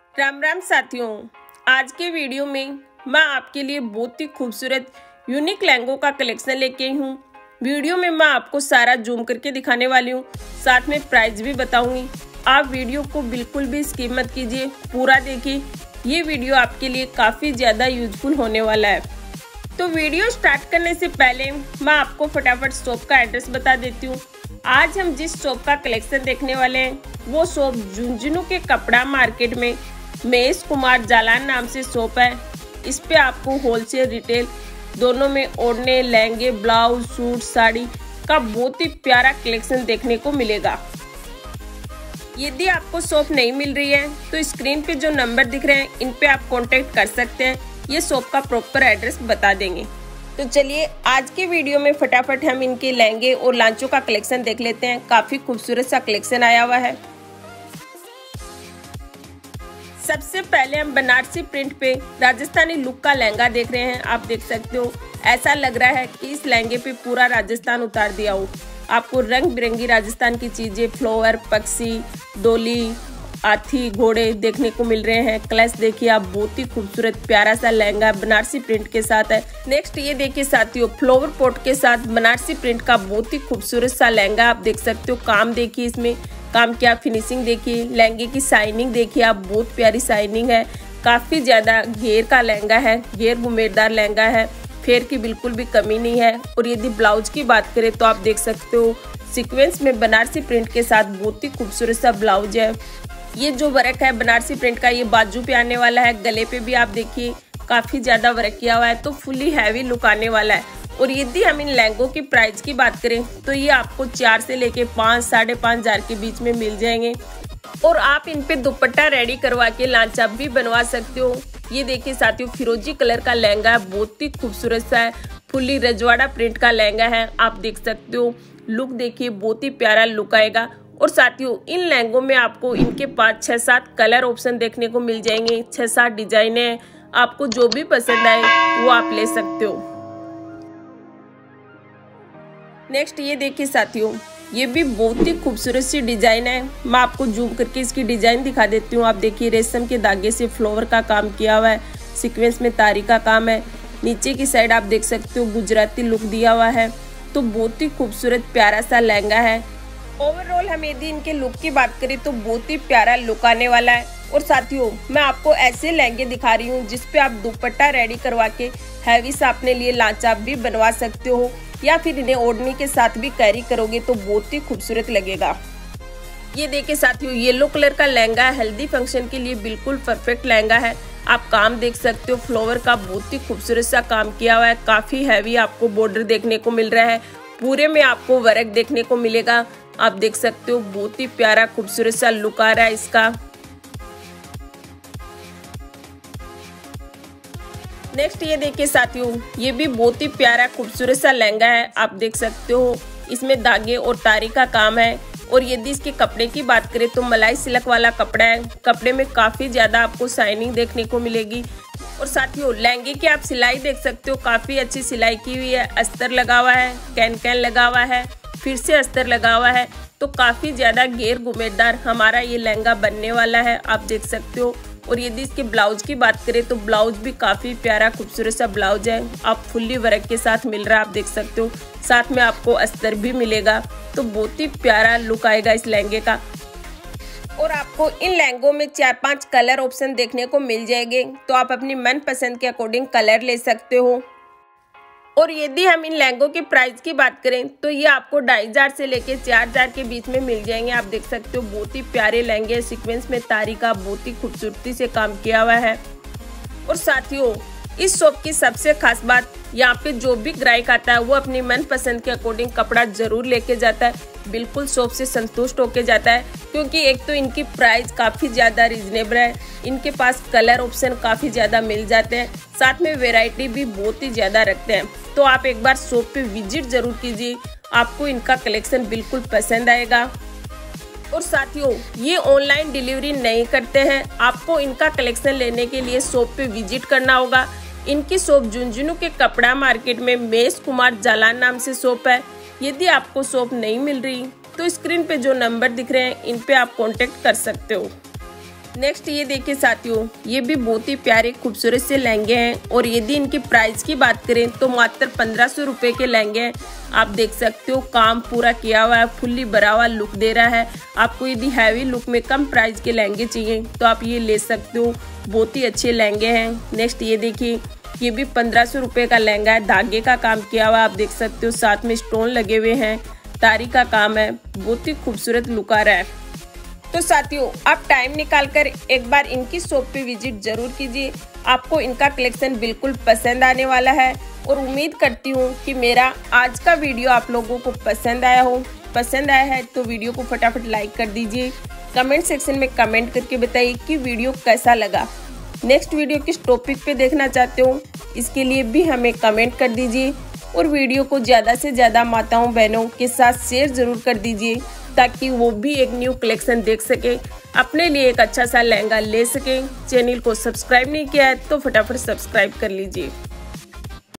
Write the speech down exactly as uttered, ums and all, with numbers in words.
राम राम साथियों, आज के वीडियो में मैं आपके लिए बहुत ही खूबसूरत यूनिक लहंगों का कलेक्शन लेके आई हूँ। वीडियो में मैं आपको सारा जूम करके दिखाने वाली हूँ, साथ में प्राइस भी बताऊंगी। आप वीडियो को बिल्कुल भी स्किप मत कीजिए, पूरा देखिए। ये वीडियो आपके लिए काफ़ी ज़्यादा यूजफुल होने वाला है। तो वीडियो स्टार्ट करने से पहले मैं आपको फटाफट शॉप का एड्रेस बता देती हूँ। आज हम जिस शॉप का कलेक्शन देखने वाले हैं वो शॉप झुंझुनू के कपड़ा मार्केट में महेश कुमार जालान नाम से शॉप है। इस पे आपको होलसेल रिटेल दोनों में ओढ़ने, लहंगे, ब्लाउज, सूट, साड़ी का बहुत ही प्यारा कलेक्शन देखने को मिलेगा। यदि आपको शॉप नहीं मिल रही है तो स्क्रीन पे जो नंबर दिख रहे हैं इन पे आप कांटेक्ट कर सकते हैं। ये शॉप का प्रॉपर एड्रेस बता देंगे। तो चलिए आज के वीडियो में फटाफट हम इनके लहंगे और लांचों का कलेक्शन देख लेते हैं। काफी खूबसूरत सा कलेक्शन आया हुआ है। सबसे पहले हम बनारसी प्रिंट पे राजस्थानी लुक का लहंगा देख रहे हैं। आप देख सकते हो, ऐसा लग रहा है कि इस लहंगे पे पूरा राजस्थान उतार दिया हो। आपको रंग बिरंगी राजस्थान की चीजें, फ्लावर, पक्षी, डोली, हाथी, घोड़े देखने को मिल रहे हैं। क्लच देखिए आप, बहुत ही खूबसूरत प्यारा सा लहंगा बनारसी प्रिंट के साथ है। नेक्स्ट ये देखिए साथियों, फ्लावर पोट के साथ बनारसी प्रिंट का बहुत ही खूबसूरत सा लहंगा आप देख सकते हो। काम देखिए, इसमें काम क्या फिनिशिंग देखिए, लहंगे की शाइनिंग देखिए आप, बहुत प्यारी शाइनिंग है। काफी ज्यादा घेर का लहंगा है, घेर घुमेरदार लहंगा है, फेर की बिल्कुल भी कमी नहीं है। और यदि ब्लाउज की बात करें तो आप देख सकते हो सीक्वेंस में बनारसी प्रिंट के साथ बहुत ही खूबसूरत सा ब्लाउज है। ये जो वर्क है बनारसी प्रिंट का, ये बाजू पे आने वाला है। गले पे भी आप देखिए काफी ज्यादा वर्क किया हुआ है, तो फुली हैवी लुक आने वाला है। और यदि हम इन लहंगों की प्राइस की बात करें तो ये आपको चार से लेके पाँच साढ़े पाँच हजार के बीच में मिल जाएंगे। और आप इन पे दुपट्टा रेडी करवा के लांचा भी बनवा सकते हो। ये देखिए साथियों, फिरोजी कलर का लहंगा है, बहुत ही खूबसूरत सा है। फुली रजवाड़ा प्रिंट का लहंगा है, आप देख सकते हो। लुक देखिए, बहुत ही प्यारा लुक आएगा। और साथियों इन लहंगों में आपको इनके पास छह सात कलर ऑप्शन देखने को मिल जाएंगे, छह सात डिजाइन है। आपको जो भी पसंद आए वो आप ले सकते हो। नेक्स्ट ये देखिए साथियों, ये भी बहुत ही खूबसूरत सी डिजाइन है। मैं आपको जूम करके इसकी डिजाइन दिखा देती हूँ। आप देखिए रेशम के धागे से फ्लावर का काम किया हुआ है, सीक्वेंस में तारी का काम है। नीचे की साइड आप देख सकते हो गुजराती लुक दिया हुआ है। तो बहुत ही खूबसूरत प्यारा सा लहंगा है। ओवरऑल हम यदि इनके लुक की बात करें तो बहुत ही प्यारा लुक आने वाला है। और साथियों मैं आपको ऐसे लहंगे दिखा रही हूँ जिसपे आप दुपट्टा रेडी करवा के हैवी सा अपने लिए लांचा भी बनवा सकते हो, या फिर इन्हें ओढ़नी के साथ भी कैरी करोगे तो बहुत ही खूबसूरत लगेगा। ये देखिए साथियों, येलो कलर का लहंगा है, हल्दी फंक्शन के लिए बिल्कुल परफेक्ट लहंगा है। आप काम देख सकते हो, फ्लावर का बहुत ही खूबसूरत सा काम किया हुआ है। काफी हैवी आपको बॉर्डर देखने को मिल रहा है, पूरे में आपको वर्क देखने को मिलेगा। आप देख सकते हो बहुत ही प्यारा खूबसूरत सा लुक आ रहा है इसका। नेक्स्ट ये देखिए साथियों, ये भी बहुत ही प्यारा खूबसूरत सा लहंगा है। आप देख सकते हो इसमें धागे और तारी का काम है। और यदि इसके कपड़े की बात करें तो मलाई सिल्क वाला कपड़ा है। कपड़े में काफी ज्यादा आपको शाइनिंग देखने को मिलेगी। और साथियों लहंगे की आप सिलाई देख सकते हो, काफी अच्छी सिलाई की हुई है। अस्तर लगा हुआ है, कैन कैन लगा हुआ है, फिर से अस्तर लगा हुआ है। तो काफी ज्यादा घेर घुमेरदार हमारा ये लहंगा बनने वाला है, आप देख सकते हो। और यदि इसके ब्लाउज की बात करें तो ब्लाउज भी काफी प्यारा खूबसूरत सा ब्लाउज है। आप फुल्ली वर्क के साथ मिल रहा है, आप देख सकते हो। साथ में आपको अस्तर भी मिलेगा, तो बहुत ही प्यारा लुक आएगा इस लहंगे का। और आपको इन लहंगों में चार पांच कलर ऑप्शन देखने को मिल जाएंगे, तो आप अपनी मन पसंद के अकॉर्डिंग कलर ले सकते हो। और यदि हम इन लहंगों की प्राइस की बात करें तो ये आपको ढाई हजार से लेके चार हजार के बीच में मिल जाएंगे। आप देख सकते हो बहुत ही प्यारे लहंगे, सीक्वेंस में तारी का बहुत ही खूबसूरती से काम किया हुआ है। और साथियों इस शॉप की सबसे खास बात, यहाँ पे जो भी ग्राहक आता है वो अपनी मन पसंद के अकॉर्डिंग कपड़ा जरूर लेके जाता है, बिल्कुल शॉप से संतुष्ट होके जाता है। क्योंकि एक तो इनकी प्राइस काफ़ी ज़्यादा रिजनेबल है, इनके पास कलर ऑप्शन काफ़ी ज़्यादा मिल जाते हैं, साथ में वैरायटी भी बहुत ही ज़्यादा रखते हैं। तो आप एक बार शॉप पे विजिट जरूर कीजिए, आपको इनका कलेक्शन बिल्कुल पसंद आएगा। और साथियों ये ऑनलाइन डिलीवरी नहीं करते हैं, आपको इनका कलेक्शन लेने के लिए शॉप पे विजिट करना होगा। इनकी शॉप झुंझुनू के कपड़ा मार्केट में महेश कुमार जालान नाम से शॉप है। यदि आपको शॉप नहीं मिल रही तो स्क्रीन पे जो नंबर दिख रहे हैं इन पे आप कांटेक्ट कर सकते हो। नेक्स्ट ये देखिए साथियों, ये भी बहुत ही प्यारे खूबसूरत से लहंगे हैं और यदि इनकी प्राइस की बात करें तो मात्र पंद्रह सौ रुपये के लहंगे हैं। आप देख सकते हो काम पूरा किया हुआ है, फुल्ली भरा हुआ लुक दे रहा है। आपको यदि हैवी लुक में कम प्राइस के लहंगे चाहिए तो आप ये ले सकते हो, बहुत ही अच्छे लहंगे हैं। नेक्स्ट ये देखिए, ये भी पंद्रह सौ रुपये का लहंगा है, धागे का काम किया हुआ आप देख सकते हो, साथ में स्टोन लगे हुए हैं, तारी का काम है, बहुत ही खूबसूरत लुक आ रहा है। तो साथियों आप टाइम निकालकर एक बार इनकी शॉप पे विजिट जरूर कीजिए, आपको इनका कलेक्शन बिल्कुल पसंद आने वाला है। और उम्मीद करती हूँ कि मेरा आज का वीडियो आप लोगों को पसंद आया हो। पसंद आया है तो वीडियो को फटाफट लाइक कर दीजिए, कमेंट सेक्शन में कमेंट करके बताइए कि वीडियो कैसा लगा। नेक्स्ट वीडियो किस टॉपिक पे देखना चाहते हो इसके लिए भी हमें कमेंट कर दीजिए और वीडियो को ज़्यादा से ज़्यादा माताओं बहनों के साथ शेयर ज़रूर कर दीजिए ताकि वो भी एक न्यू कलेक्शन देख सके, अपने लिए एक अच्छा सा लहंगा ले सके। चैनल को सब्सक्राइब नहीं किया है तो फटाफट सब्सक्राइब कर लीजिए।